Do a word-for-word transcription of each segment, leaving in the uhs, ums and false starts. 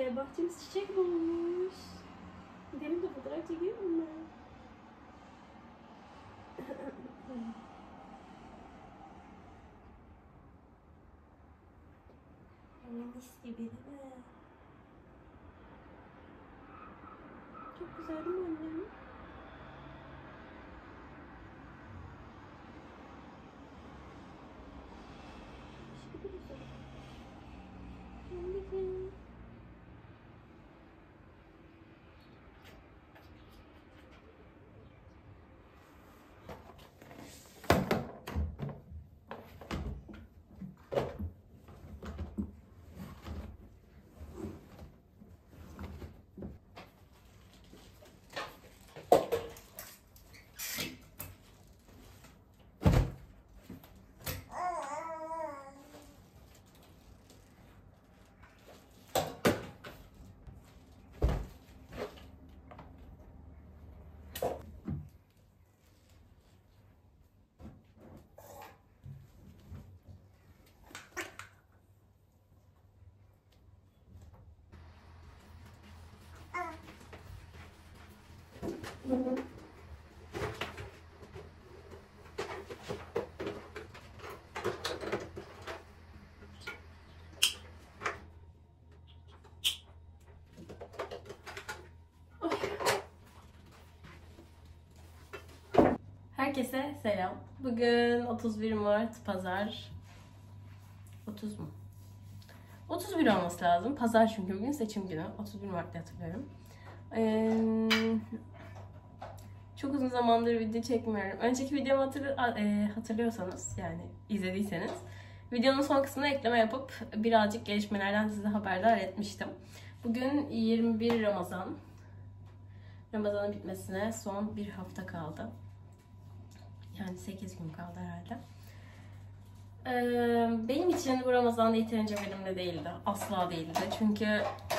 Ee, bahçemiz çiçek olmuş. Gidelim de fotoğraf çekelim mi? Mis gibi değil mi? Çok güzel değil mi annem? Şimdi güzel. Anneciğim. Herkese selam. Bugün otuz bir Mart Pazar. otuz mu? otuz bir olması lazım. Pazar çünkü bugün seçim günü. otuz bir Mart'ta hatırlıyorum. Ee, çok uzun zamandır video çekmiyorum. Önceki videomu hatırl e, hatırlıyorsanız, yani izlediyseniz, videonun son kısmına ekleme yapıp birazcık gelişmelerden size haberdar etmiştim. Bugün yirmi bir Ramazan. Ramazan'ın bitmesine son bir hafta kaldı. Yani sekiz gün kaldı herhalde. Ee, benim için bu Ramazan yeterince verimli değildi. Asla değildi. Çünkü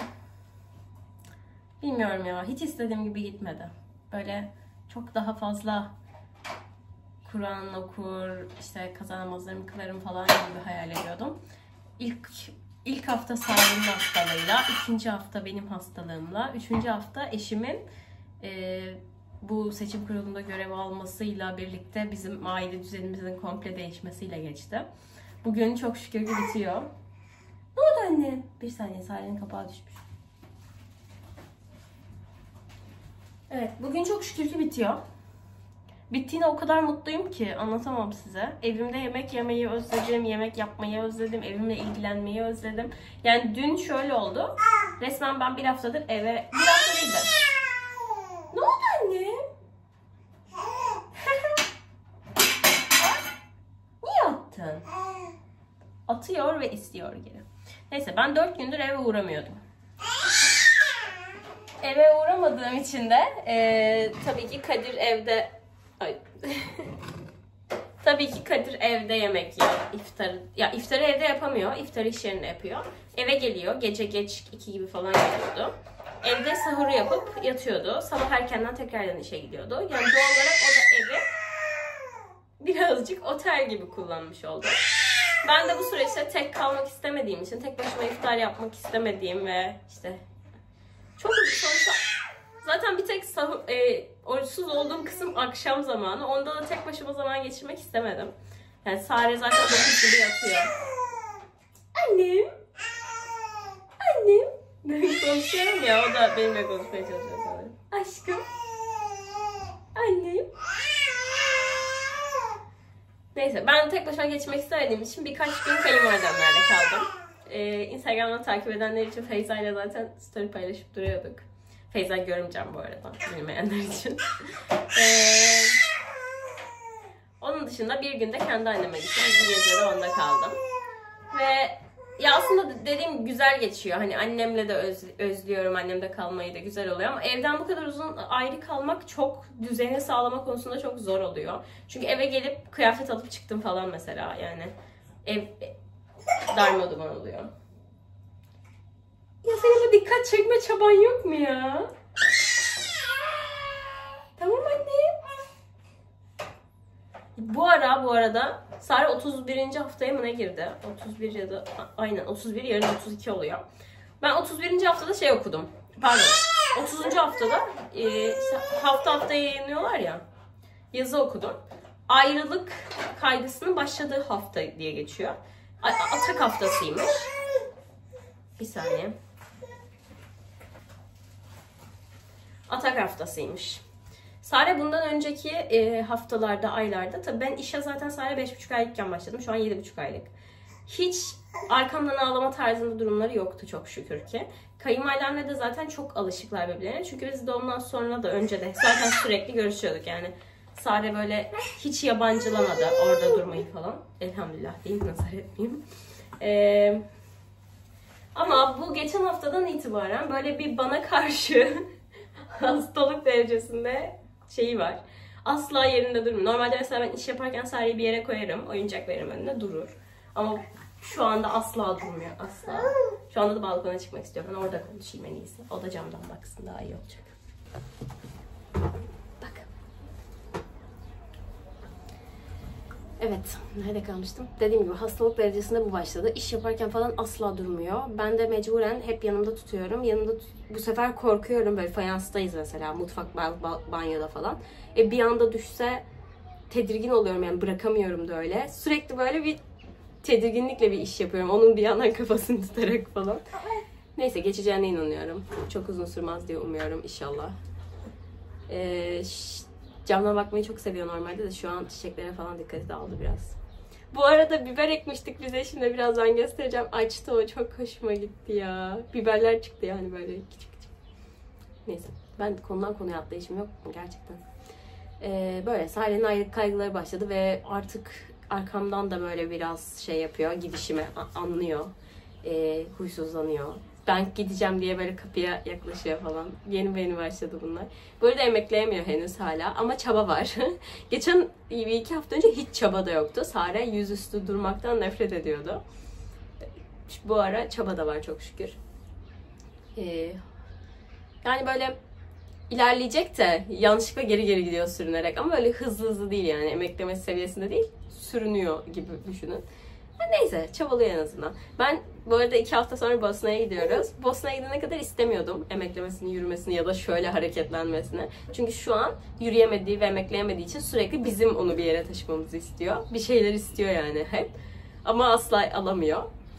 bilmiyorum ya, hiç istediğim gibi gitmedi. Böyle çok daha fazla Kur'an okur, işte kaza namazlarımı kılarım falan gibi hayal ediyordum. İlk ilk hafta Salim'in hastalığıyla, ikinci hafta benim hastalığımla, üçüncü hafta eşimin e, bu seçim kurulunda görev almasıyla birlikte bizim aile düzenimizin komple değişmesiyle geçti. Bugün çok şükür bitiyor. Ne oldu anne? Bir saniye, Sare'nin kapağı düşmüş. Evet, bugün çok şükür ki bitiyor. Bittiğine o kadar mutluyum ki anlatamam size. Evimde yemek yemeyi özledim, yemek yapmayı özledim, evimle ilgilenmeyi özledim. Yani dün şöyle oldu. Resmen ben bir haftadır eve... Bir hafta değil de. Ne oldu anne? Niye attın? Atıyor ve istiyor geri. Neyse, ben dört gündür eve uğramıyordum. Eve uğramadığım için de e, tabii ki Kadir evde... Ay. Tabii ki Kadir evde yemek yiyor. İftarı, ya iftarı evde yapamıyor. İftarı iş yerinde yapıyor. Eve geliyor. Gece geç iki gibi falan geliyordu. Evde sahuru yapıp yatıyordu. Sabah erkenden tekrardan işe gidiyordu. Yani doğal olarak o da evi birazcık otel gibi kullanmış oldu. Ben de bu süreçte tek kalmak istemediğim için, tek başıma iftar yapmak istemediğim ve işte çok sonuçta zaten bir tek sahur, e, oruçsuz olduğum kısım akşam zamanı. Onda da tek başıma zaman geçirmek istemedim. Yani Sare zaten dokuz gibi yatıyor. Annem. Annem. Ben konuşuyorum ya, o da benimle konuşmaya çalışıyor sanırım. Aşkım. Annem. Neyse, ben tek başıma geçirmek istemediğim için birkaç gün kayınvalidemlerle kaldım. Ee, Instagram'dan takip edenler için Feyza ile zaten story paylaşıp duruyorduk. Feyza görümcem bu arada, bilmeyenler için. Ee, onun dışında bir günde kendi anneme gittim. Bir gece de onda kaldım. Ve ya aslında dediğim güzel geçiyor. Hani annemle de öz, özlüyorum. Annemde kalmayı da güzel oluyor. Ama evden bu kadar uzun ayrı kalmak çok, düzeni sağlama konusunda çok zor oluyor. Çünkü eve gelip kıyafet alıp çıktım falan mesela. Yani ev darmaduman oluyor. Ya senin bu dikkat çekme çaban yok mu ya? Tamam anne. Bu ara bu arada Sare otuz birinci haftaya mı ne girdi? otuz bir ya da aynen otuz bir, yarın otuz iki oluyor. Ben otuz birinci haftada şey okudum. Pardon. otuzuncu haftada e, işte hafta hafta yayınlıyorlar ya. Yazı okudum. Ayrılık kaygısının başladığı hafta diye geçiyor. Atak haftasıymış. Bir saniye. Atak haftasıymış. Sare bundan önceki e, haftalarda, aylarda, tabii ben işe zaten Sare beş buçuk aylıkken başladım. Şu an yedi buçuk aylık. Hiç arkamdan ağlama tarzında durumları yoktu çok şükür ki. Kayınvalidemle de zaten çok alışıklar birbirlerine. Çünkü biz doğumdan sonra da önce de zaten sürekli görüşüyorduk yani. Sare böyle hiç yabancılamadı orada durmayı falan. Elhamdülillah değil, nazar etmeyeyim. Ee, ama bu geçen haftadan itibaren böyle bir bana karşı hastalık derecesinde şeyi var. Asla yerinde durmuyor. Normalde mesela ben iş yaparken Sare'yi bir yere koyarım. Oyuncak veririm önüne, durur. Ama şu anda asla durmuyor. Asla. Şu anda da balkona çıkmak istiyor. Ben orada konuşayım en iyisi. O da camdan baksın, daha iyi olacak. Bak. Evet. Nerede kalmıştım? Dediğim gibi hastalık derecesinde bu başladı. İş yaparken falan asla durmuyor. Ben de mecburen hep yanımda tutuyorum. Yanımda tut- bu sefer korkuyorum. Böyle fayanstayız mesela. Mutfak, banyoda falan. E bir anda düşse tedirgin oluyorum. Yani bırakamıyorum da öyle. Sürekli böyle bir tedirginlikle bir iş yapıyorum. Onun bir yandan kafasını tutarak falan. Neyse, geçeceğine inanıyorum. Çok uzun sürmez diye umuyorum inşallah. Ee, camdan bakmayı çok seviyor normalde de şu an çiçeklere falan dikkati dağıldı biraz. Bu arada biber ekmiştik biz eşimle, birazdan göstereceğim. Açtı o, çok hoşuma gitti ya. Biberler çıktı yani böyle küçük küçük. Neyse, ben konudan konuya atlayışım yok mu gerçekten. Ee, böyle Sare'nin ayrılık kaygıları başladı ve artık arkamdan da böyle biraz şey yapıyor, gidişimi anlıyor, e, huysuzlanıyor. Ben gideceğim diye böyle kapıya yaklaşıyor falan. Yeni yeni başladı bunlar. Bu arada emekleyemiyor henüz hala ama çaba var. Geçen bir iki hafta önce hiç çaba da yoktu. Sare yüzüstü durmaktan nefret ediyordu. Bu ara çaba da var çok şükür. Ee, yani böyle ilerleyecek de yanlışlıkla geri geri gidiyor sürünerek. Ama öyle hızlı hızlı değil yani. Emekleme seviyesinde değil. Sürünüyor gibi düşünün. Neyse, çabalıyor en azından. Ben bu arada iki hafta sonra Bosna'ya gidiyoruz. Bosna'ya gidene kadar istemiyordum emeklemesini, yürümesini ya da şöyle hareketlenmesini. Çünkü şu an yürüyemediği ve emekleyemediği için sürekli bizim onu bir yere taşımamızı istiyor. Bir şeyler istiyor yani hep. Ama asla alamıyor.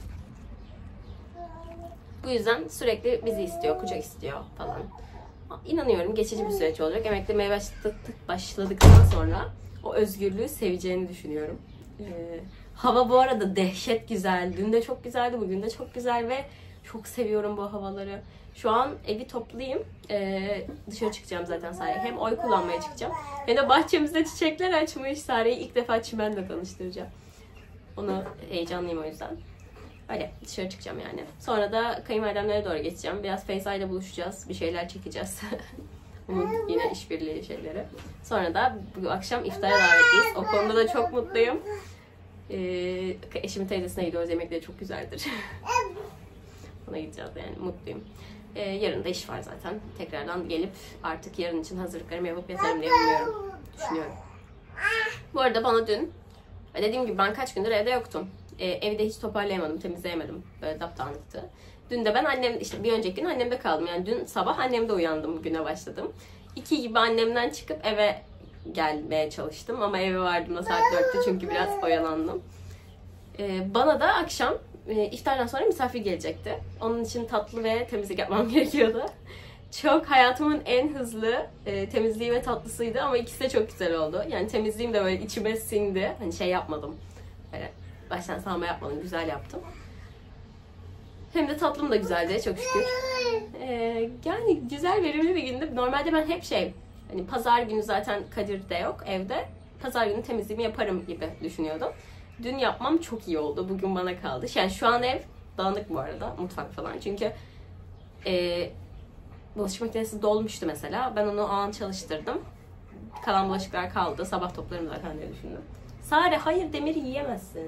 Bu yüzden sürekli bizi istiyor, kucak istiyor falan. İnanıyorum geçici bir süreç olacak. Emeklemeye başladık, başladıktan sonra o özgürlüğü seveceğini düşünüyorum. Ee, hava bu arada dehşet güzel. Dün de çok güzeldi, bugün de çok güzel ve çok seviyorum bu havaları. Şu an evi toplayayım. Ee, dışarı çıkacağım zaten Sare'ye. Hem oy kullanmaya çıkacağım. Hem de bahçemizde çiçekler açmış. Sare'yi ilk defa çimenle tanıştıracağım. Onu heyecanlıyım o yüzden. Öyle dışarı çıkacağım yani. Sonra da kayınvalidemlere doğru geçeceğim. Biraz Feyza ile buluşacağız. Bir şeyler çekeceğiz. Onun yine işbirliği şeyleri. Sonra da bu akşam iftara davetliyiz. O konuda da çok mutluyum. Ee, eşimin teyzesine gidiyoruz. Yemekleri çok güzeldir. Ona gideceğiz yani. Mutluyum. Ee, yarın da iş var zaten. Tekrardan gelip artık yarın için hazırlıklarımı yapıp yatarım diye umuyorum. Düşünüyorum. Bu arada bana dün, dediğim gibi ben kaç gündür evde yoktum. Ee, evde hiç toparlayamadım, temizleyemedim. Böyle daptanlıktı. Dün de ben annem, işte bir önceki gün annemde kaldım. Yani dün sabah annemde uyandım, güne başladım. İki gibi annemden çıkıp eve gelmeye çalıştım. Ama eve vardığımda saat dörtte çünkü biraz oyalandım. Ee, bana da akşam e, iftardan sonra misafir gelecekti. Onun için tatlı ve temizlik yapmam gerekiyordu. Çok hayatımın en hızlı e, temizliği ve tatlısıydı ama ikisi de çok güzel oldu. Yani temizliğim de böyle içime sindi. Hani şey yapmadım. Böyle baştan sağma yapmadım. Güzel yaptım. Hem de tatlım da güzeldi çok şükür. Ee, yani güzel, verimli bir gündü. Normalde ben hep şey, hani pazar günü zaten Kadir de yok evde. Pazar günü temizliğimi yaparım gibi düşünüyordum. Dün yapmam çok iyi oldu. Bugün bana kaldı. Yani şu an ev dağınık bu arada. Mutfak falan. Çünkü e, bulaşık makinesi dolmuştu mesela. Ben onu o an çalıştırdım. Kalan bulaşıklar kaldı. Sabah toplarım zaten diye düşündüm. Sare, hayır, demiri yiyemezsin.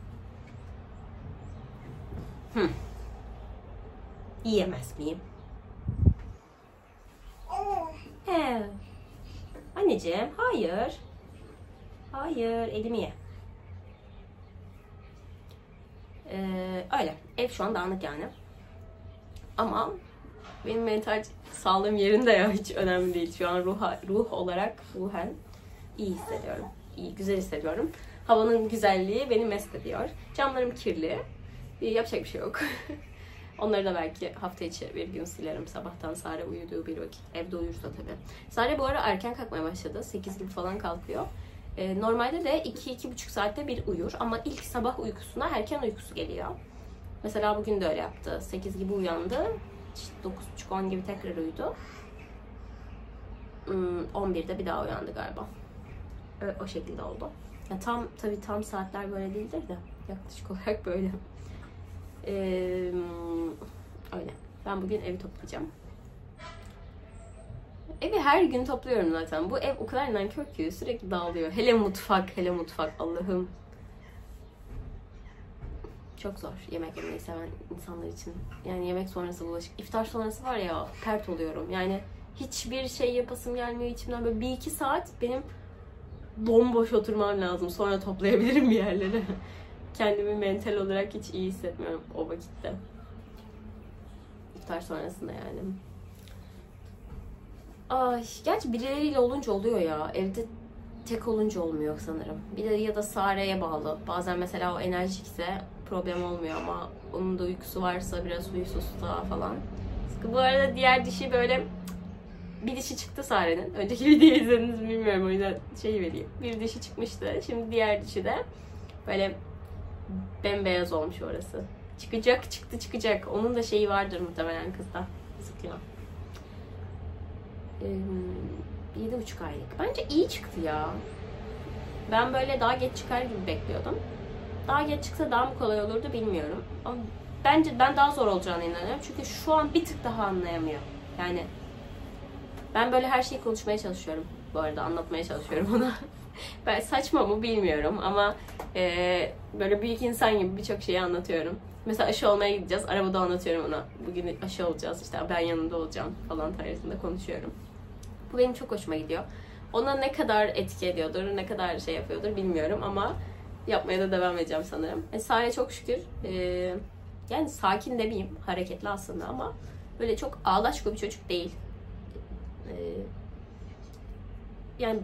Hı. Yiyemez miyim? He. Anneciğim, hayır. Hayır, elimi ye. Ee, öyle. Ev şu an dağınık yani. Ama benim mental sağlığım yerinde ya, hiç önemli değil. Şu an ruh, ruh olarak, ruhen iyi hissediyorum. İyi, güzel hissediyorum. Havanın güzelliği beni mest ediyor. Camlarım kirli. Yapacak bir şey yok. Onları da belki hafta içi bir gün silerim. Sabahtan Sare uyuduğu bir vakit. Evde uyursa tabii. Sare bu ara erken kalkmaya başladı. sekiz gibi falan kalkıyor. Ee, normalde de iki iki buçuk saatte bir uyur. Ama ilk sabah uykusuna erken uykusu geliyor. Mesela bugün de öyle yaptı. sekiz gibi uyandı. İşte dokuz buçuk on gibi tekrar uyudu. on birde bir daha uyandı galiba. O şekilde oldu. Ya tam tabii tam saatler böyle değildir de yaklaşık olarak böyle. Ee, öyle. Ben bugün evi toplayacağım. Evi her gün topluyorum zaten. Bu ev o kadar nankör ki sürekli dağılıyor. Hele mutfak, hele mutfak. Allah'ım. Çok zor yemek yemeyi seven insanlar için. Yani yemek sonrası bulaşık. İftar sonrası var ya, pert oluyorum. Yani hiçbir şey yapasım gelmiyor içimden. Böyle bir iki saat benim bomboş oturmam lazım. Sonra toplayabilirim bir yerlere. Kendimi mental olarak hiç iyi hissetmiyorum o vakitte. İftar sonrasında yani. Ay, gerçi birileriyle olunca oluyor ya. Evde tek olunca olmuyor sanırım. Bir de ya da Sare'ye bağlı. Bazen mesela o enerjikse problem olmuyor ama onun da uykusu varsa biraz huysuzsa falan. Bu arada diğer dişi böyle bir dişi çıktı Sare'nin. Önceki videoyu izlediniz mi bilmiyorum, o yüzden şey vereyim. Bir dişi çıkmıştı. Şimdi diğer dişi de böyle bembeyaz olmuş orası. Çıkacak, çıktı çıkacak. Onun da şeyi vardır muhtemelen kızda. Sıkıyor. Ee, yedi buçuk aylık. Bence iyi çıktı ya. Ben böyle daha geç çıkar gibi bekliyordum. Daha geç çıksa daha mı kolay olurdu bilmiyorum. Ama bence ben daha zor olacağını inanıyorum. Çünkü şu an bir tık daha anlayamıyor. Yani ben böyle her şeyi konuşmaya çalışıyorum. Bu arada anlatmaya çalışıyorum ona. Ben saçma mı bilmiyorum ama e, böyle büyük insan gibi birçok şeyi anlatıyorum. Mesela aşı olmaya gideceğiz. Arabada anlatıyorum ona. Bugün aşı olacağız. İşte ben yanında olacağım falan tarzında konuşuyorum. Bu benim çok hoşuma gidiyor. Ona ne kadar etki ediyordur, ne kadar şey yapıyordur bilmiyorum ama yapmaya da devam edeceğim sanırım. E, Sare çok şükür e, yani sakin demeyeyim, hareketli aslında ama böyle çok ağlaşko bir çocuk değil. E, yani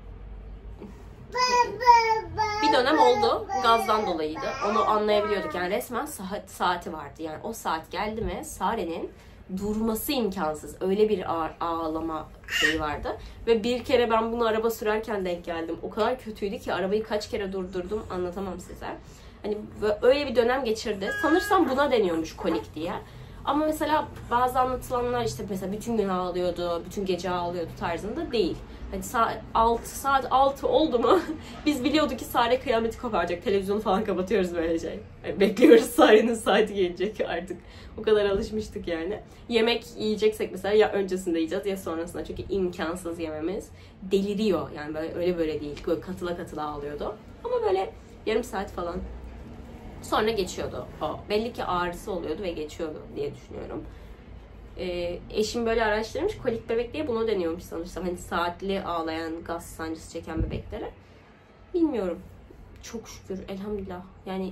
bir dönem oldu. Gazdan dolayıydı. Onu anlayabiliyorduk. Yani resmen saat, saati vardı. Yani o saat geldi mi Sare'nin durması imkansız. Öyle bir ağ, ağlama şeyi vardı. Ve bir kere ben bunu araba sürerken denk geldim. O kadar kötüydü ki arabayı kaç kere durdurdum anlatamam size. Hani öyle bir dönem geçirdi. Sanırsam buna deniyormuş kolik diye. Ama mesela bazı anlatılanlar işte mesela bütün gün ağlıyordu, bütün gece ağlıyordu tarzında değil. Hani saat altı, saat altı oldu mu biz biliyorduk ki Sare kıyameti koparacak. Televizyonu falan kapatıyoruz böyle şey. Yani bekliyoruz Sare'nin saati gelecek artık. O kadar alışmıştık yani. Yemek yiyeceksek mesela ya öncesinde yiyeceğiz ya sonrasında. Çünkü imkansız yememiz. Deliriyor yani böyle öyle böyle değil. Böyle katıla katıla ağlıyordu. Ama böyle yarım saat falan sonra geçiyordu o. Belli ki ağrısı oluyordu ve geçiyordu diye düşünüyorum. Ee, eşim böyle araştırmış. Kolik bebek diye bunu deniyormuş sanırsam. Hani saatli ağlayan, gaz sancısı çeken bebeklere. Bilmiyorum. Çok şükür. Elhamdülillah. Yani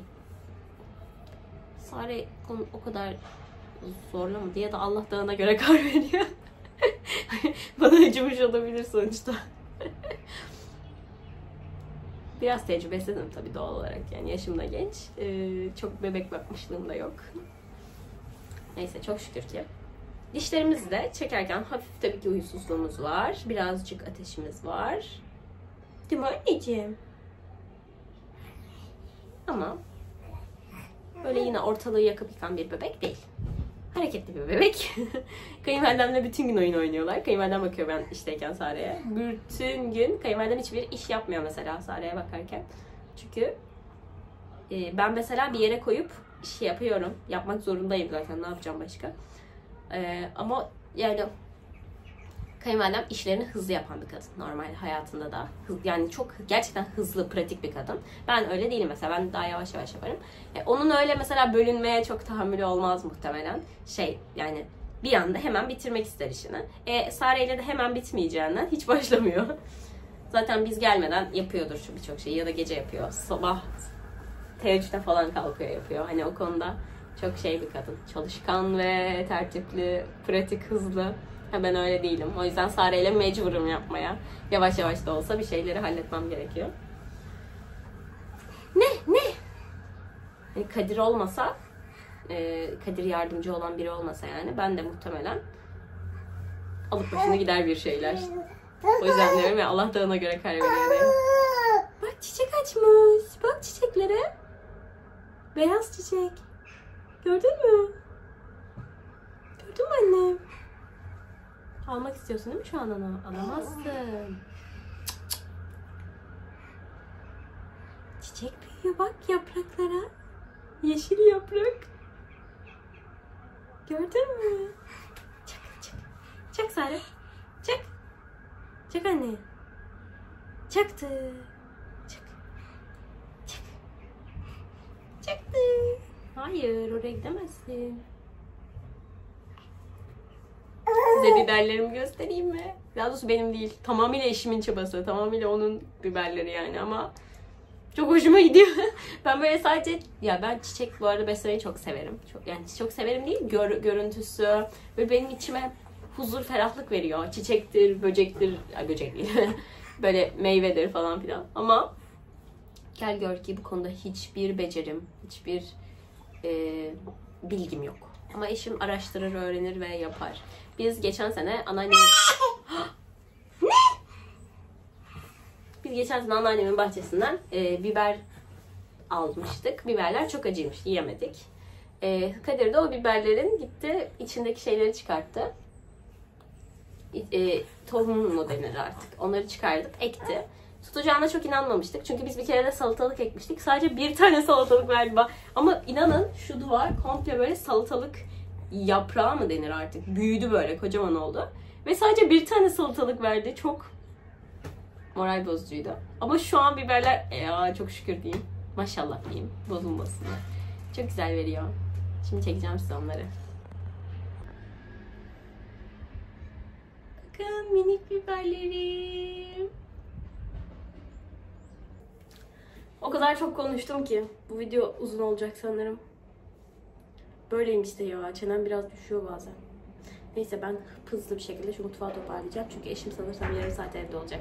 Sare o kadar zorlamadı ya da Allah dağına göre kar veriyor. Bana acımış olabilir sonuçta. Biraz tecrübesizim tabii doğal olarak. Yani yaşım da genç. Ee, çok bebek bakmışlığım da yok. Neyse çok şükür ki. Dişlerimizi de çekerken hafif tabii ki huysuzluğumuz var. Birazcık ateşimiz var. Değil mi anneciğim? Ama böyle yine ortalığı yakıp yıkan bir bebek değil. Hareketli bir bebek. Kayınvalidemle bütün gün oyun oynuyorlar. Kayınvalidem bakıyor ben işteyken Sare'ye. Bütün gün kayınvalidem hiçbir iş yapmıyor mesela Sare'ye bakarken. Çünkü e, ben mesela bir yere koyup iş yapıyorum. Yapmak zorundayım zaten. Ne yapacağım başka? E, ama yani kayınvalidem işlerini hızlı yapan bir kadın. Normal hayatında da. Yani çok gerçekten hızlı, pratik bir kadın. Ben öyle değilim mesela. Ben daha yavaş yavaş yaparım. E, onun öyle mesela bölünmeye çok tahammülü olmaz muhtemelen. Şey yani bir anda hemen bitirmek ister işini. E, Sare ile de hemen bitmeyeceğinden hiç başlamıyor. Zaten biz gelmeden yapıyordur birçok şeyi ya da gece yapıyor. Sabah teheccüde falan kalkıyor yapıyor. Hani o konuda Çok şey bir kadın. Çalışkan ve tertipli, pratik, hızlı. Ha, ben öyle değilim. O yüzden Sare ile mecburum yapmaya. Yavaş yavaş da olsa bir şeyleri halletmem gerekiyor. Ne? Ne? Yani Kadir olmasa, Kadir yardımcı olan biri olmasa yani ben de muhtemelen alıp başına gider bir şeyler. O yüzden diyorum ya, Allah da ona göre karar veriyor diye. Bak çiçek açmış. Bak çiçeklere. Beyaz çiçek. Gördün mü? Gördün mü annem? Almak istiyorsun değil mi şu an onu? Alamazsın. Çiçek büyüyor bak yapraklara. Yeşil yaprak. Gördün mü? Çak çak. Çak Sare. Çak. Çak anne. Çaktı. Çak. Çak. Çaktı. Hayır, oraya gidemezsin. Size biberlerimi göstereyim mi? Daha doğrusu benim değil. Tamamıyla eşimin çabası. Tamamıyla onun biberleri yani ama çok hoşuma gidiyor. Ben böyle sadece, ya ben çiçek bu arada beslemeyi çok severim. Çok, yani çok severim değil, gör, görüntüsü böyle benim içime huzur, ferahlık veriyor. Çiçektir, böcektir, ay böcek değil. Böyle meyvedir falan filan. Ama gel gör ki bu konuda hiçbir becerim, hiçbir e, bilgim yok. Ama eşim araştırır, öğrenir ve yapar. Biz geçen sene anneannemin... Ne? Biz geçen sene anneannemin bahçesinden e, biber almıştık. Biberler çok acıymış, yiyemedik. E, Kadir de o biberlerin gitti, içindeki şeyleri çıkarttı. E, tohum mu denir artık. Onları çıkardık, ekti. Tutacağına çok inanmamıştık. Çünkü biz bir kere de salatalık ekmiştik. Sadece bir tane salatalık verdi. Ama inanın şu duvar komple böyle salatalık yaprağı mı denir artık. Büyüdü böyle, kocaman oldu. Ve sadece bir tane salatalık verdi. Çok moral bozucuydu. Ama şu an biberler ya çok şükür diyeyim. Maşallah diyeyim. Bozulmasın. Çok güzel veriyor. Şimdi çekeceğim size onları. Bakın minik biberlerim. O kadar çok konuştum ki bu video uzun olacak sanırım. Böyleyim işte ya. Çenem biraz düşüyor bazen. Neyse ben hızlı bir şekilde şu mutfağı toparlayacağım. Çünkü eşim sanırsam yarım saat evde olacak.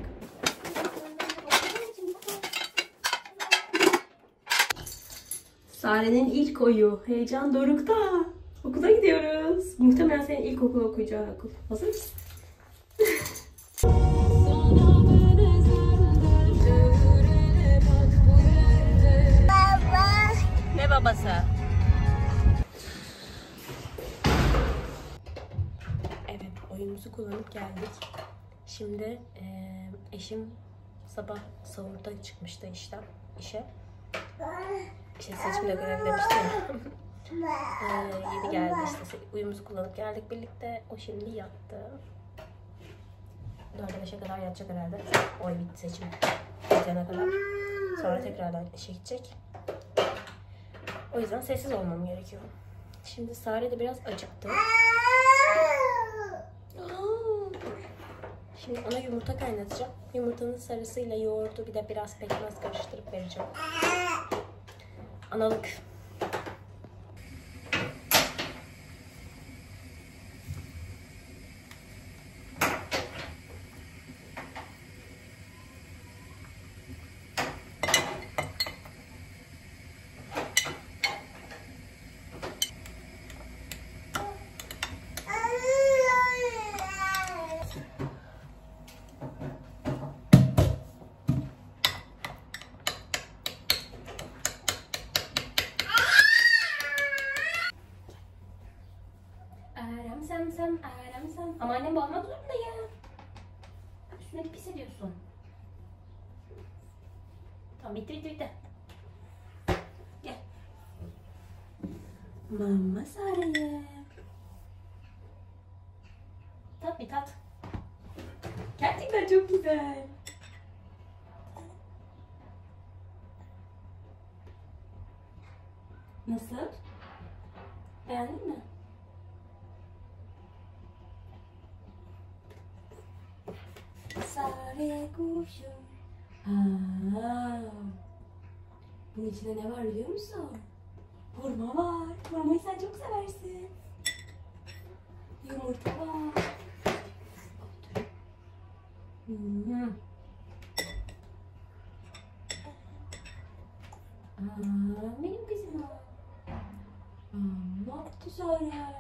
Sare'nin ilk oyu. Heyecan dorukta. Okula gidiyoruz. Muhtemelen senin ilkokul okuyacağın okul. Hazır mısın? Ne babası? Evet, oyunumuzu kullanıp geldik. Şimdi e, eşim sabah sahurda çıkmıştı işten, işe. İşte seçimde görev demiştim ya. e, yeni geldi işte. Oyunumuzu kullanıp geldik birlikte. O şimdi yattı. dörde beşe kadar yatacak herhalde. Oy bitti seçim. Bitene kadar. Sonra tekrardan işe gidecek. O yüzden sessiz olmam gerekiyor. Şimdi Sare de biraz acıktı. Şimdi ona yumurta kaynatacağım. Yumurtanın sarısıyla yoğurdu, bir de biraz pekmez karıştırıp vereceğim. Analık. Aram sam aram sam. Ama annem bağlamak zorunda ya. Üstüne pis ediyorsun. Tamam bitti bitti bitti. Gel. Mama Sare'ye. Tat bir tat. Gerçekten çok güzel. Nasıl? Beğendin mi? Sare kuşum. Aa, bunun içinde ne var biliyor musun? Hurma var. Hurmayı sen çok seversin. Yumurta var. Hmm. Aa, benim kızım. Aa, ne yaptı Sare?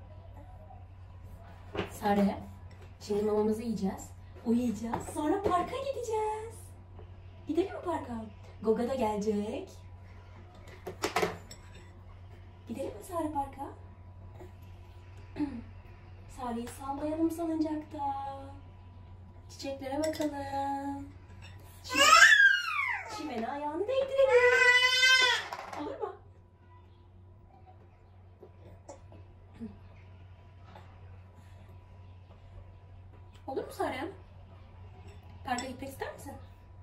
Sare, şimdi mamamızı yiyeceğiz. Uyuyacağız. Sonra parka gideceğiz. Gidelim mi parka? Goga da gelecek. Gidelim mi Sare parka? Sare'yi sallayalım salıncakta. Çiçeklere bakalım. Çimen, çimene ayağını değdirelim. Olur mu? Olur mu Sare? Parka gitmek ister misin?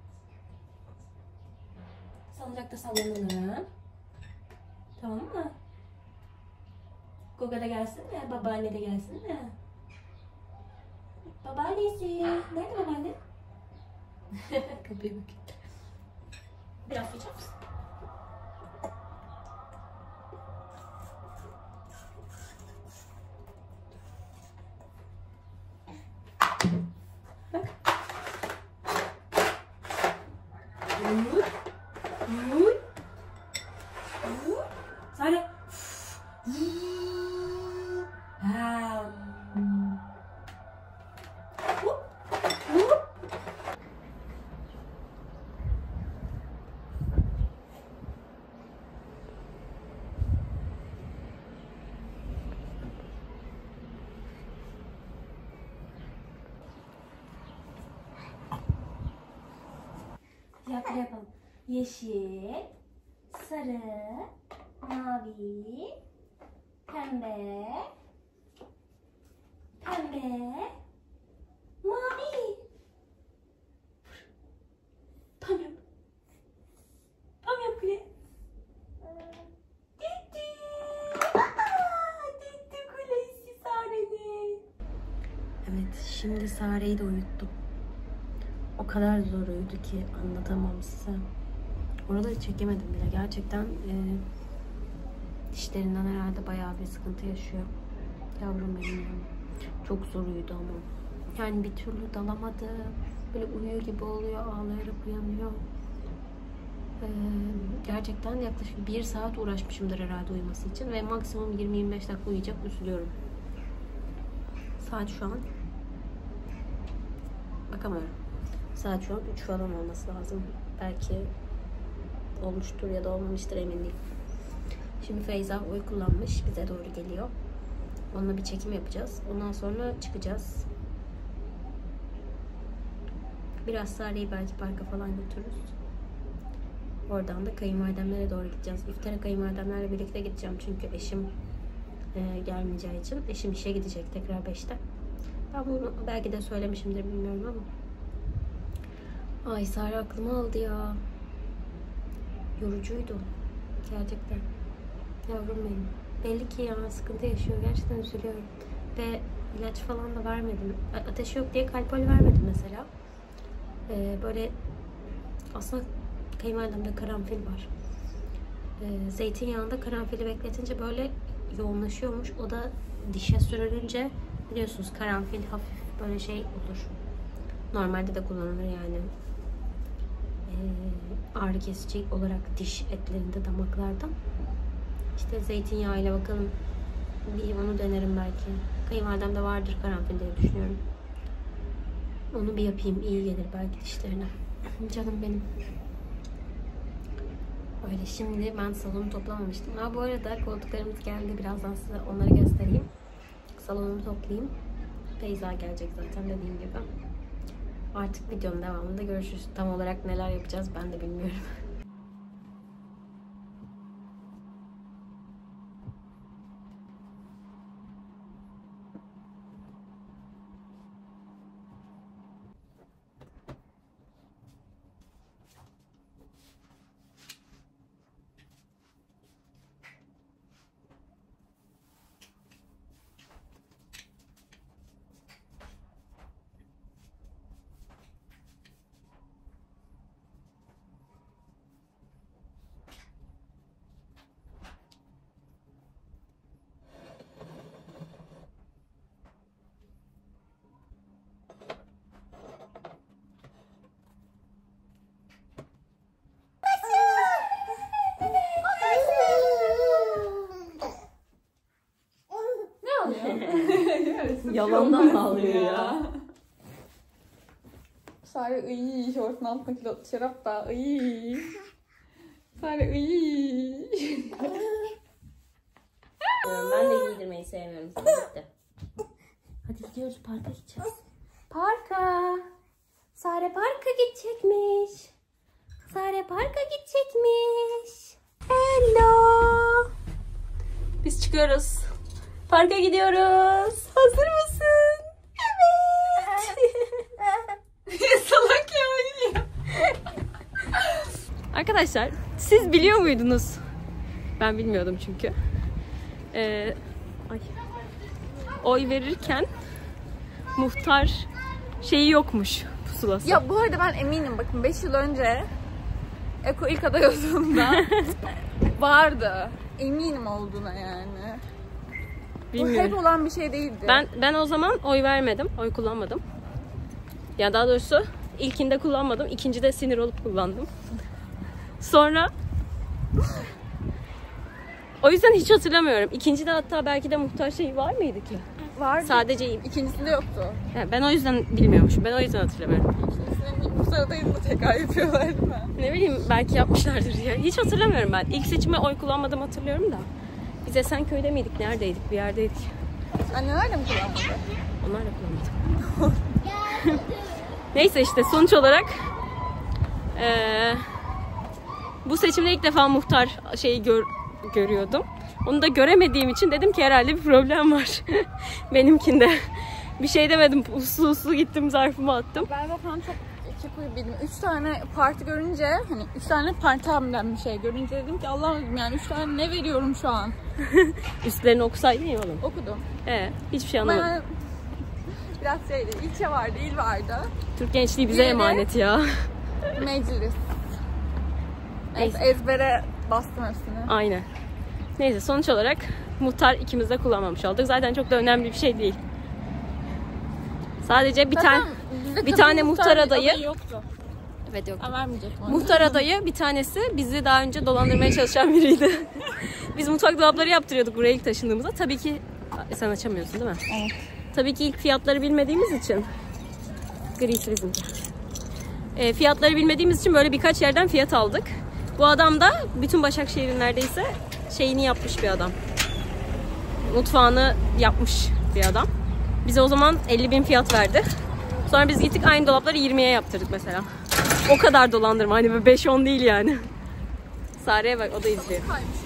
Salıncakta sallanalım. Tamam mı? Goga da gelsin mi? Babaanne de gelsin mi? Babaannesi. Nerede babaanne? Kapıya bak. Biraz geçer misin? Bak. Uy. Uy. Uy. Sare. Ha. Yap yapalım. Yeşil, sarı, mavi, pembe, pembe, mavi. Tam yap. Tam yap Kule. Gitti. Gitti Kulesi Sare'nin. Evet, şimdi Sare'yi de uyuttum. O kadar zor uyudu ki anlatamam size. Oraları çekemedim bile. Gerçekten e, dişlerinden herhalde bayağı bir sıkıntı yaşıyor. Yavrum benim yani. Çok zor uyudu ama. Yani bir türlü dalamadı. Böyle uyuyor gibi oluyor. Ağlayarak uyanıyor. E, gerçekten yaklaşık bir saat uğraşmışımdır herhalde uyuması için. Ve maksimum yirmi yirmi beş dakika uyuyacak, üzülüyorum. Saat şu an. Bakamıyorum. Saat şu an üç falan olması lazım. Belki olmuştur ya da olmamıştır, emin değilim. Şimdi Feyza uykulanmış. Bize doğru geliyor. Onunla bir çekim yapacağız. Ondan sonra çıkacağız. Biraz Sare'yi belki parka falan götürürüz. Oradan da kayınvalidemlere doğru gideceğiz. İftara kayınvalidemlerle birlikte gideceğim. Çünkü eşim e, gelmeyeceği için. Eşim işe gidecek tekrar beşte. Ben bunu belki de söylemişimdir, bilmiyorum ama. Ay Sare aklımı aldı ya. Yorucuydu. Gerçekten. Yavrum benim. Belli ki ya sıkıntı yaşıyor. Gerçekten üzülüyorum. Ve ilaç falan da vermedim. Ateşi yok diye Calpol vermedim mesela. Ee, böyle aslında kayınvalidemde karanfil var. Ee, zeytinyağında karanfili bekletince böyle yoğunlaşıyormuş. O da dişe sürülünce biliyorsunuz karanfil hafif böyle şey olur. Normalde de kullanılır yani. Ee, ağrı kesici olarak diş etlerinde, damaklarda. İşte zeytinyağıyla bakalım, bir onu denerim belki. Kayınvalidemde vardır karanfil diye düşünüyorum. Onu bir yapayım, iyi gelir belki dişlerine. Canım benim. Öyle, şimdi ben salonu toplamamıştım. Ha, bu arada koltuklarımız geldi. Birazdan size onları göstereyim. Salonumu toplayayım. Feyza gelecek zaten dediğim gibi. Artık videonun devamında görüşürüz. Tam olarak neler yapacağız ben de bilmiyorum. Yalandan ağlıyor ya. Sare iyi, şortun altına kilo şarap da iyi. Sare iyi. Ben de giydirmeyi sevmiyorum. Bitti. Hadi gidiyoruz, parka gideceğiz. Parka. Sare parka gidecekmiş. Sare parka gidecekmiş. Hello. Biz çıkıyoruz. Parka gidiyoruz. Hazır mısın? Evet. Salak ya. Arkadaşlar siz biliyor muydunuz? Ben bilmiyordum çünkü. Ee, ay. Oy verirken muhtar şeyi yokmuş, pusulası. Ya bu arada ben eminim, bakın beş yıl önce Eko ilk aday olduğunda vardı. Eminim olduğuna yani. Bilmiyorum. Bu hep olan bir şey değildi. Ben ben o zaman oy vermedim, oy kullanmadım. Ya daha doğrusu ilkinde kullanmadım, ikincide sinir olup kullandım. Sonra o yüzden hiç hatırlamıyorum. İkincide hatta belki de muhtar şeyi var mıydı ki? vardı. Sadece İkincisinde yoktu. yani ben o yüzden bilmiyormuşum. Ben o yüzden hatırlamıyorum. İkincisinde bu sıradayız mı tekrar yapıyorlar değil mi? Ne bileyim, belki yapmışlardır ya. Hiç hatırlamıyorum ben. İlk seçime oy kullanmadım hatırlıyorum da. Biz Esenköy'de miydik? Neredeydik? Bir yerdeydik. Anneler de mi kullanmadı? Onlar da kullanmadık. Neyse işte sonuç olarak ee, bu seçimde ilk defa muhtar şeyi gör, görüyordum. Onu da göremediğim için dedim ki herhalde bir problem var. Benimkinde. Bir şey demedim. Uslu uslu gittim, zarfımı attım. Ben de falan çok iki kuyu bildim. Üç tane parti görünce, hani üç tane parti hamlem bir şey görünce dedim ki Allah'ım dedim, yani üç tane ne veriyorum şu an? Üstlerini okusaydın ya oğlum. Okudum. Ee, hiçbir şey anlamadım. Ben biraz şeydi, ilçe vardı, il vardı. Türk gençliği bize Diğeri- emanet ya. Meclis. Evet, Neyse. ezbere bastım hepsini. Aynen. Neyse sonuç olarak muhtar ikimiz de kullanmamış olduk. Zaten çok da önemli bir şey değil. Sadece bir tane bizde bir kadın tane muhtar adayı- adayı yoktu. evet yok. Ben vermeyecektim onu. Muhtar adayı bir tanesi bizi daha önce dolandırmaya çalışan biriydi. Biz mutfak dolapları yaptırıyorduk buraya ilk taşındığımızda. Tabii ki sen açamıyorsun değil mi? Evet. Tabii ki ilk fiyatları bilmediğimiz için grisi bizimki. E, fiyatları bilmediğimiz için böyle birkaç yerden fiyat aldık. Bu adam da bütün Başakşehir'in neredeyse şeyini yapmış bir adam. Mutfağını yapmış bir adam. Bize o zaman elli bin fiyat verdi. Sonra biz gittik aynı dolapları yirmiye yaptırdık mesela. O kadar dolandırma, hani böyle beş on değil yani. Sare'ye bak, o da izliyor.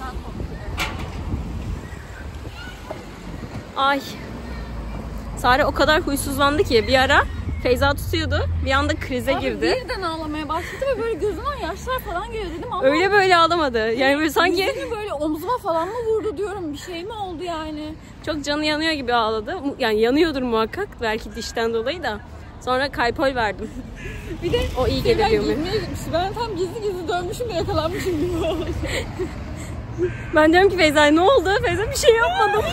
Ay. Sare o kadar huysuzlandı ki bir ara Feyza tutuyordu. Bir anda krize Abi girdi. birden ağlamaya başladı ve böyle gözünden yaşlar falan geliyor dedim ama Öyle böyle ağlamadı. Yani böyle sanki yüzünü böyle omzuma falan mı vurdu diyorum, bir şey mi oldu yani? çok canı yanıyor gibi ağladı. Yani yanıyordur muhakkak, belki dişten dolayı da. Sonra Kaypol verdim. Bir de O iyi gelir ben diyor mu? gitmeye gitmişti. Ben tam gizli gizli dönmüşüm de yakalanmışım gibi oldu. Ben diyorum ki Feyza'ya ne oldu? Feyza bir şey yapmadım.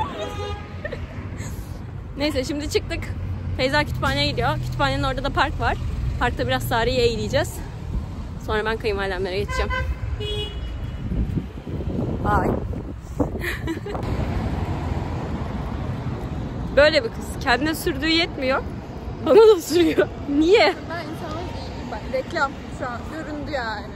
Neyse şimdi çıktık. Feyza kütüphaneye gidiyor. Kütüphanenin orada da park var. Parkta biraz Sare'yi eğleyeceğiz. Sonra ben kayınvalidemlere geçeceğim. Bye. Böyle bir kız. Kendine sürdüğü yetmiyor. Bana da sürüyor. Niye? Ben insanlar değilim. Bak reklam şu an göründü yani.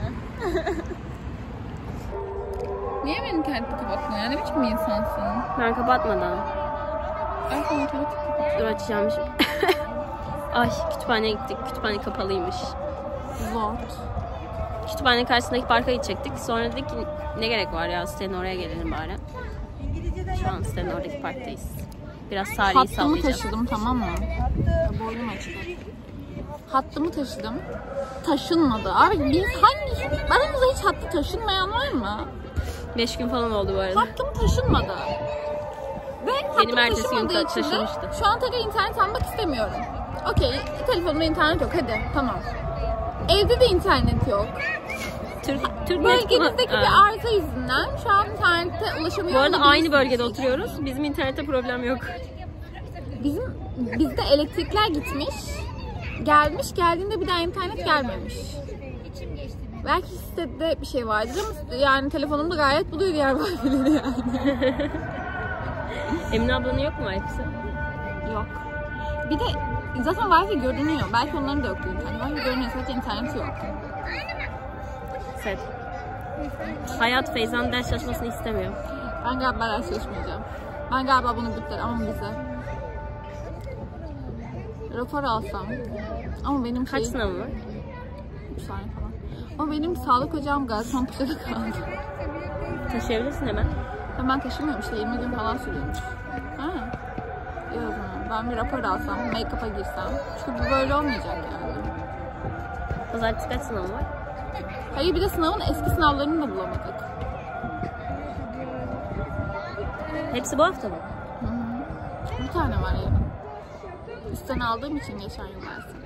Niye benim interneti kapattın ya? Ne biçim bir insansın? Ben kapatmadan. Ay sen otomatik kapat. Dur açacağım şimdi. Ay kütüphaneye gittik. Kütüphane kapalıymış. Zor. Kütüphane karşısındaki parka gidecektik. Sonra dedik ki ne gerek var ya, sitenin oraya gelelim bari. Şu an sitenin oradaki parktayız. Biraz Sare'yi Hattımı sallayacağız. taşıdım, tamam mı? Ya, boynum açıldı. Hattımı taşıdım. Taşınmadı. Abi biz hangi... Aramızda hiç hattı taşınmayan var mı? Beş gün falan oldu bu arada. Hattım taşınmadı. Ve hattım ertesi gün taşımadığı ta- için de taşınmıştı. şu an tekrar internet almak istemiyorum. Okey, telefonumda internet yok, hadi tamam. Evde de internet yok. Türk, Türk Bölgenizdeki Ha. bir arıza yüzünden şu an internete ulaşamıyorum. Bu arada dediğiniz aynı bölgede için. oturuyoruz. Bizim internette problem yok. Bizim bizde elektrikler gitmiş. Gelmiş, geldiğinde bir daha internet gelmemiş. Belki sitede bir şey vardır ama yani telefonumda gayet buluyor diğer wifi'leri yani. Emine ablanın yok mu wifi'si? Yok. Bir de zaten Wi-Fi görünüyor. Belki onların da yoktu internet. Wi-Fi görünüyor, sadece interneti yok. Sen. Hayat Feyza'nın ders çalışmasını istemiyor. Ben galiba ders çalışmayacağım. Ben galiba bunu bitir ama bize. Rapor alsam. Ama benim Kaç şey... sınavı var? üç tane falan. Ama benim sağlık hocam Gaziantep'te kaldı. Taşıyabilirsin hemen. Hemen taşımıyorum işte, yirmi gün falan sürüyormuş. Ha. İyi o zaman. Ben bir rapor alsam, make-up'a girsem. Çünkü bu böyle olmayacak yani. Pazartesi kaç sınavı var? Hayır, bir de sınavın eski sınavlarını da bulamadık. Hepsi bu hafta mı? Hı hı. Bir tane var yarın. Üstten aldığım için geçen yıl dersi.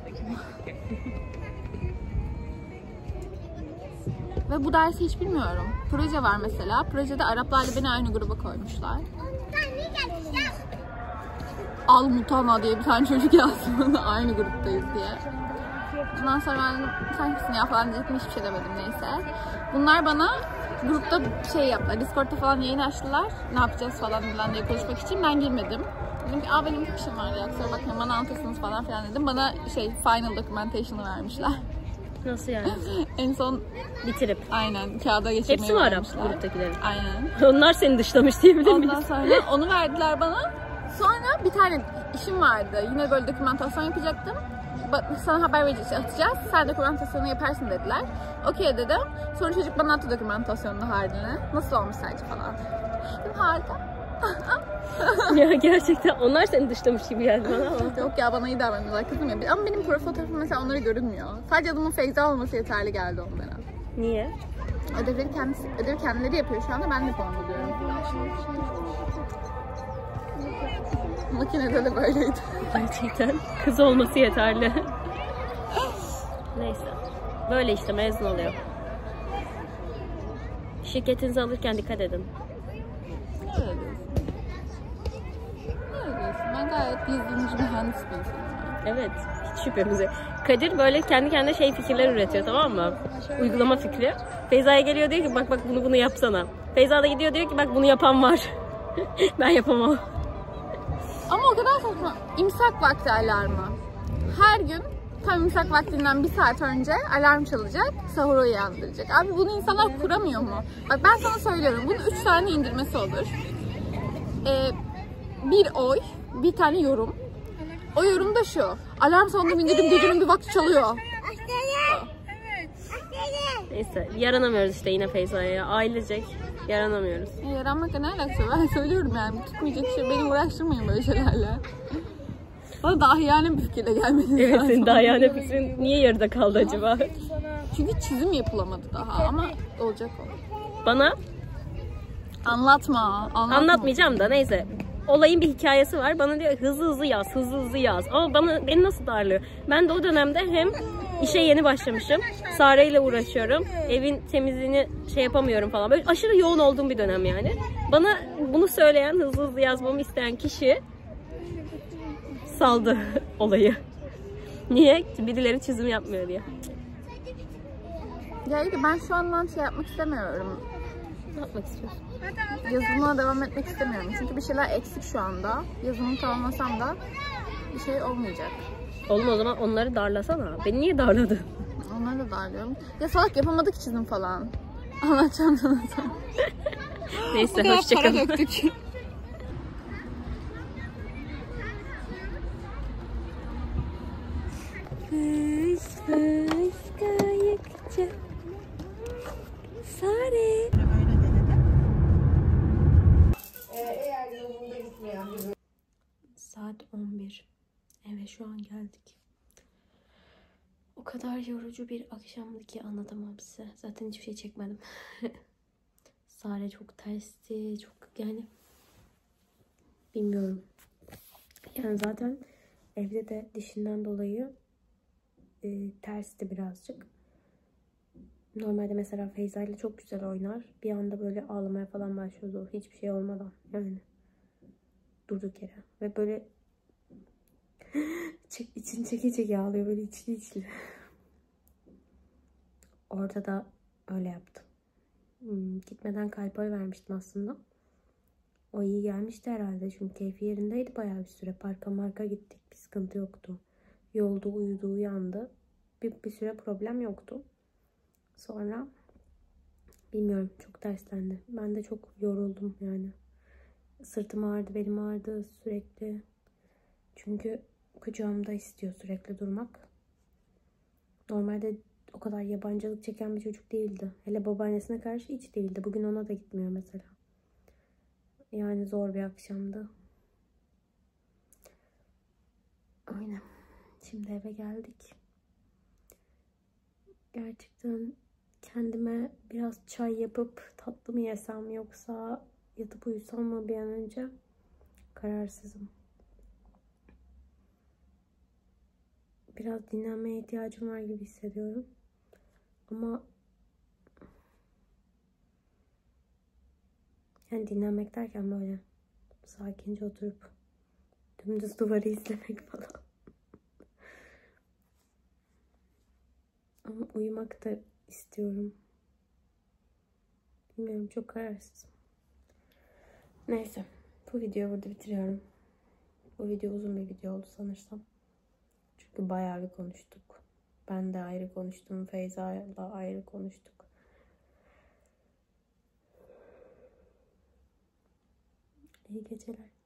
Ve bu dersi hiç bilmiyorum. Proje var mesela. Projede Araplarla beni aynı gruba koymuşlar. Al Mutana diye bir tane çocuk yazdı. Aynı gruptayız diye. Ondan sonra ben sen kimsin ya falan dedim, hiçbir şey demedim neyse. Bunlar bana grupta şey yaptılar. Discord'da falan yayın açtılar. Ne yapacağız falan filan diye konuşmak için ben girmedim. Dedim ki aa benim bir işim var ya, kusura bakmayın bana anlatırsınız falan filan dedim. Bana şey final documentation'ı vermişler. Nasıl yani? En son bitirip. Aynen kağıda geçirmeyi hepsi mi Arap vermişler. gruptakilerin? Aynen. Onlar seni dışlamış diyebilir miyiz? Ondan sonra onu verdiler bana. Sonra bir tane işim vardı. Yine böyle dokümantasyon yapacaktım. Sana haber vereceğiz, atacağız. Sen dokümantasyonu yaparsın dediler. Okey dedim. Sonra çocuk bana attı dokümantasyonunu halini. Nasıl olmuş sence falan. Dedim harika. Ya gerçekten onlar seni dışlamış gibi geldi bana ama. Yok ya, bana iyi davranıyorlar kızım ya. Ama benim profil fotoğrafım mesela onlara görünmüyor. Sadece adımın Feyza olması yeterli geldi onlara. Niye? Ödevleri kendisi, ödevi kendileri yapıyor şu anda, ben de puan buluyorum. Makinede de böyleydi. Gerçekten kız olması yeterli. Neyse. Böyle işte mezun oluyor. Şirketinizi alırken dikkat edin. Ne öyle diyorsun? Ne öyle diyorsun? Ben gayet yazılımcı mühendis bir insanım. Evet. Hiç şüphemiz yok. Kadir böyle kendi kendine şey fikirler üretiyor, tamam mı? Uygulama fikri. Feyza'ya geliyor diyor ki bak bak bunu bunu yapsana. Feyza da gidiyor diyor ki bak bunu yapan var. Ben yapamam. Ama o kadar saçma. İmsak vakti alarmı. Her gün tam imsak vaktinden bir saat önce alarm çalacak, sahura uyandıracak. Abi bunu insanlar kuramıyor mu? Bak ben sana söylüyorum, bunun üç tane indirmesi olur. Ee, bir oy, bir tane yorum. O yorum da şu: alarm sonunda indirdim, gecenin bir vakti çalıyor. Neyse yaranamıyoruz işte yine Feyza'ya. Ailecek yaranamıyoruz. E, yaranmakla ne alakası var? Ben söylüyorum yani, tutmayacak şey, beni uğraştırmayın böyle şeylerle. Bana dahiyane bir fikirle gelmedi. Evet, senin dahiyane fikrin niye yarıda kaldı acaba? Çünkü çizim yapılamadı daha ama olacak o. Bana Anlatma, anlatma. anlatmayacağım da neyse. Olayın bir hikayesi var. Bana diyor hızlı hızlı yaz, hızlı hızlı yaz. Ama bana beni nasıl darlıyor? Ben de o dönemde hem işe yeni başlamışım. Sare ile uğraşıyorum. Evin temizliğini şey yapamıyorum falan. Böyle aşırı yoğun olduğum bir dönem yani. Bana bunu söyleyen, hızlı hızlı yazmamı isteyen kişi saldı olayı. Niye? Birileri çizim yapmıyor diye. Ya iyi de ben şu andan şey yapmak istemiyorum. Ne yapmak istiyorsun? Yazılıma devam etmek istemiyorum. Çünkü bir şeyler eksik şu anda. Yazılımı tamamlasam da bir şey olmayacak. Oğlum o zaman onları darlasana. Beni niye darladın? Onları da darlıyorum. Ya salak, yapamadık çizim falan. Anlatacağım sana sonra. Neyse hoşçakalın. Para döktük. Fış fış kayıkçı Sare. Saat on bir. Eve şu an geldik. O kadar yorucu bir akşamdı ki anlatamam size. Zaten hiçbir şey çekmedim. Sare çok tersti. Çok yani bilmiyorum. Yani zaten evde de dişinden dolayı e, tersti birazcık. Normalde mesela Feyza ile çok güzel oynar. Bir anda böyle ağlamaya falan başlıyordu. Hiçbir şey olmadan yani. Durduk yere. Ve böyle için çeke çeke ağlıyor. Böyle içli içli. Orada da öyle yaptım. Hmm, gitmeden kalp oy vermiştim aslında. O iyi gelmişti herhalde çünkü keyfi yerindeydi bayağı bir süre. Parka marka gittik, bir sıkıntı yoktu. Yolda uyudu, uyandı. Bir, bir süre problem yoktu. Sonra bilmiyorum, çok derslendi. Ben de çok yoruldum yani. Sırtım ağrıdı, belim ağrıdı sürekli. Çünkü kucağımda istiyor sürekli durmak. Normalde o kadar yabancılık çeken bir çocuk değildi. Hele babaannesine karşı hiç değildi. Bugün ona da gitmiyor mesela. Yani zor bir akşamdı. Aynen. Şimdi eve geldik. Gerçekten kendime biraz çay yapıp tatlı mı yesem yoksa yatıp uyusam mı bir an önce, kararsızım. Biraz dinlenmeye ihtiyacım var gibi hissediyorum. Ama yani dinlenmek derken böyle sakince oturup dümdüz duvarı izlemek falan. Ama uyumak da istiyorum. Bilmiyorum, çok kararsızım. Neyse, bu videoyu burada bitiriyorum. Bu video uzun bir video oldu sanırsam. Çünkü bayağı bir konuştuk. Ben de ayrı konuştum. Feyza'yla ayrı konuştuk. İyi geceler.